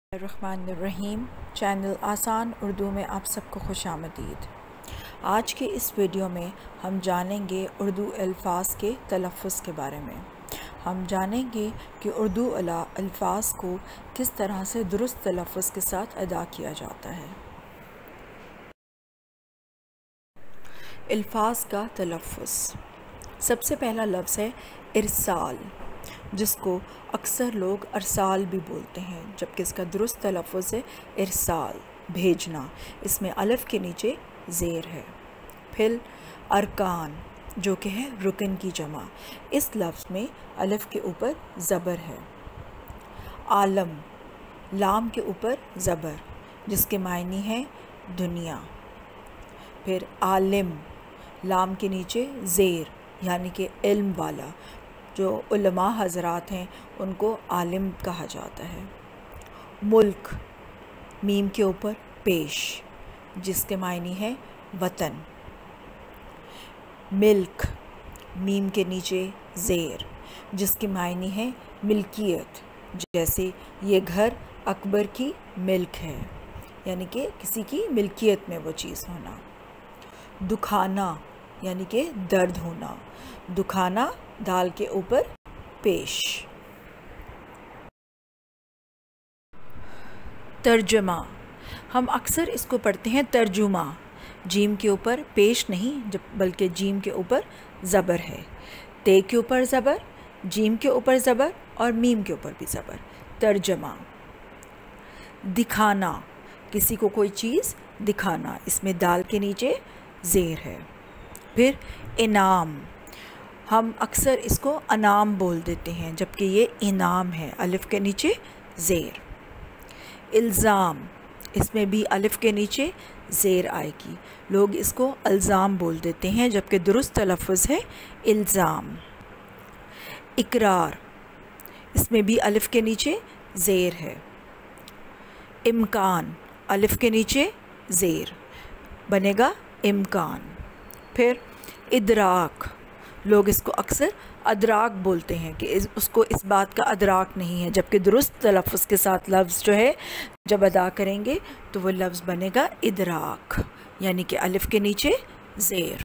الرحمن چینل آسان اردو میں آپ سب کو خوش آمدید۔ آج کے اس ویڈیو میں ہم جانیں گے اردو الفاظ کے تلفظ کے بارے میں۔ ہم جانیں گے کہ اردو الفاظ کو کس طرح سے درست تلفظ کے ساتھ ادا کیا جاتا ہے۔ الفاظ کا تلفظ۔ سب سے پہلا لفظ ہے ارسال، جس کو اکثر لوگ ارسال بھی بولتے ہیں، جبکہ اس کا درست تلفظ ہے ارسال، بھیجنا۔ اس میں الف کے نیچے زیر ہے۔ پھر ارکان، جو کہ ہے رکن کی جمع، اس لفظ میں الف کے اوپر زبر ہے۔ عالم، لام کے اوپر زبر، جس کے معنی ہے دنیا۔ پھر عالم، لام کے نیچے زیر، یعنی کہ علم والا۔ جو علماء حضرات ہیں ان کو عالم کہا جاتا ہے۔ ملک، میم کے اوپر پیش، جس کے معنی ہے وطن۔ ملک، میم کے نیچے زیر، جس کے معنی ہے ملکیت، جیسے یہ گھر اکبر کی ملک ہے، یعنی کہ کسی کی ملکیت میں وہ چیز ہونا۔ دکھانا، یعنی کہ درد ہونا۔ دکھانا، دال کے اوپر پیش۔ ترجمہ، ہم اکثر اس کو پڑھتے ہیں ترجمہ، جیم کے اوپر پیش نہیں بلکہ جیم کے اوپر زبر ہے۔ تے کے اوپر زبر، جیم کے اوپر زبر اور میم کے اوپر بھی زبر۔ ترجمہ۔ دکھانا، کسی کو کوئی چیز دکھانا، اس میں دال کے نیچے زیر ہے۔ پھر انعام، ہم اکثر اس کو انعام بول دیتے ہیں، جبکہ یہ انعام ہے، الف کے نیچے زیر۔ الزام، اس میں بھی الف کے نیچے زیر آئے گی، لوگ اس کو الزام بول دیتے ہیں، جبکہ درست تلفظ ہے الزام۔ اقرار، اس میں بھی الف کے نیچے زیر ہے۔ امکان، الف کے نیچے زیر، بنے گا امکان۔ پھر ادراک، لوگ اس کو اکثر ادراک بولتے ہیں کہ اس کو اس بات کا ادراک نہیں ہے، جبکہ درست تلفظ کے ساتھ لفظ جو ہے جب ادا کریں گے تو وہ لفظ بنے گا ادراک، یعنی کہ الف کے نیچے زیر۔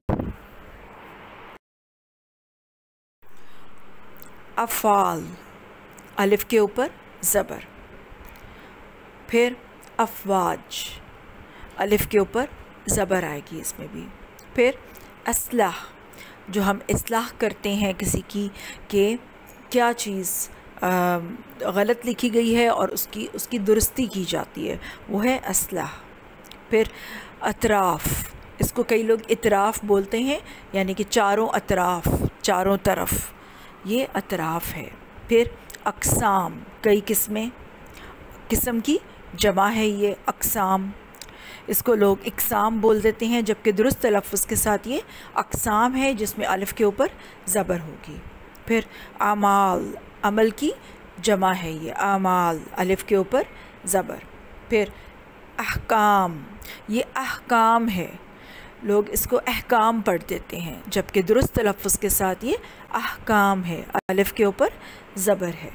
افعال، الف کے اوپر زبر۔ پھر افواج، الف کے اوپر زبر آئے گی اس میں بھی۔ پھر اصلاح، جو ہم اصلاح کرتے ہیں کسی کی کہ کیا چیز غلط لکھی گئی ہے اور اس کی درستی کی جاتی ہے، وہ ہے اصلاح۔ پھر اطراف، اس کو کئی لوگ اطراف بولتے ہیں، یعنی کہ چاروں اطراف، چاروں طرف، یہ اطراف ہے۔ پھر اقسام، کئی قسم کی جمع ہے یہ اقسام، اس کو لوگ اقسام بول دیتے ہیں، جبکہ درست تلفظ کے ساتھ یہ اقسام ہے، جس میں الف کے اوپر زبر ہوگی۔ پھر اعمال، عمل کی جمع ہے یہ اعمال، الف کے اوپر زبر۔ پھر احکام، یہ احکام ہے، لوگ اس کو احکام پڑھ دیتے ہیں، جبکہ درست تلفظ کے ساتھ یہ احکام ہے، الف کے اوپر زبر ہے۔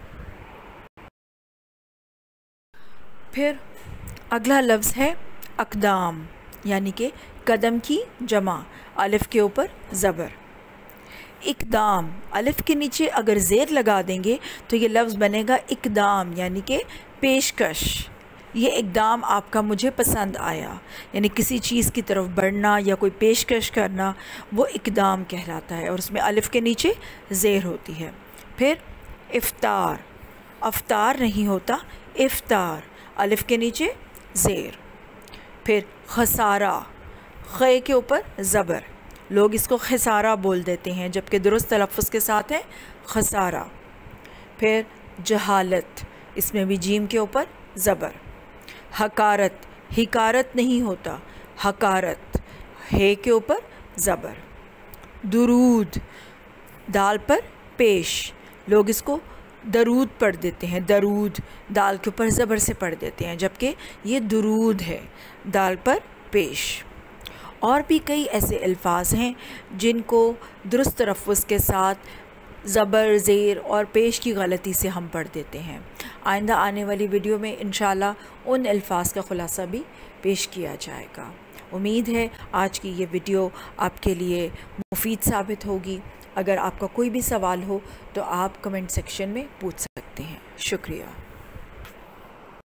پھر اگلا لفظ ہے اقدام، یعنی کہ قدم کی جمع، الف کے اوپر زبر۔ اقدام، الف کے نیچے اگر زیر لگا دیں گے تو یہ لفظ بنے گا اقدام، یعنی کہ پیشکش۔ یہ اقدام آپ کا مجھے پسند آیا، یعنی کسی چیز کی طرف بڑھنا یا کوئی پیشکش کرنا، وہ اقدام کہلاتا ہے، اور اس میں الف کے نیچے زیر ہوتی ہے۔ پھر افطار، افطار نہیں ہوتا افطار، الف کے نیچے زیر۔ پھر خسارہ، خے کے اوپر زبر، لوگ اس کو خسارہ بول دیتے ہیں، جبکہ درست تلفظ کے ساتھ ہے خسارہ۔ پھر جہالت، اس میں بھی جیم کے اوپر زبر۔ حقارت، حکارت نہیں ہوتا حقارت، ہے کے اوپر زبر۔ درود، دال پر پیش، لوگ اس کو درود پڑھ دیتے ہیں، درود، دال کے اوپر زبر سے پڑھ دیتے ہیں، جبکہ یہ درود ہے، دال پر پیش۔ اور بھی کئی ایسے الفاظ ہیں جن کو درست تلفظ کے ساتھ زبر، زیر اور پیش کی غلطی سے ہم پڑھ دیتے ہیں۔ آئندہ آنے والی ویڈیو میں انشاءاللہ ان الفاظ کا خلاصہ بھی پیش کیا جائے گا۔ امید ہے آج کی یہ ویڈیو آپ کے لیے مفید ثابت ہوگی۔ اگر آپ کا کوئی بھی سوال ہو تو آپ کمنٹ سیکشن میں پوچھ سکتے ہیں۔ شکریہ۔